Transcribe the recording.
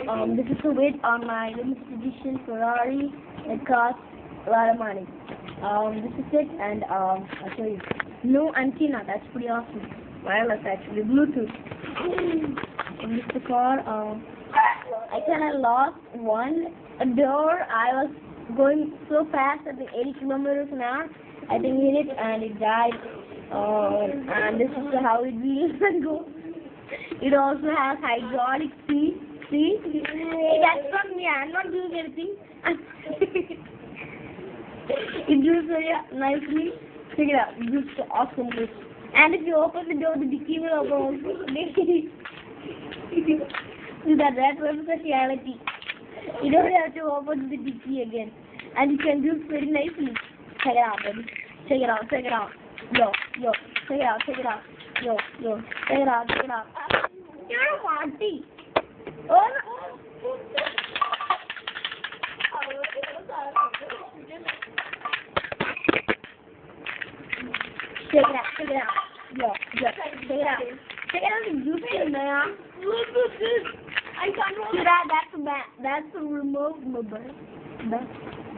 This is a weight on my limited edition Ferrari. It costs a lot of money. This is it, and I'll show you. No antenna. That's pretty awesome. Wireless, actually, Bluetooth. And this is the car. I kind of lost a door. I was going so fast at the 80 kilometers an hour. I think hit it and it died. And this is how it will go. It also has hydraulic seat. See? Hey, that's not me. I'm not doing anything. It moves very nicely. Check it out. It's awesome. And if you open the door, the dicky will open also. That was the reality. You don't have to open the dicky again. And you can do it very nicely. Check it out, baby. Check it out. Check it out. Yo. Check it out. Check it out. Yo. Check it out. Check it out. You're wanting. Oh, no. Check it out. Check it out. Yo. Check it out. Check it out. The juice, man. Look at this. I can't roll it out. That's the remote mobile.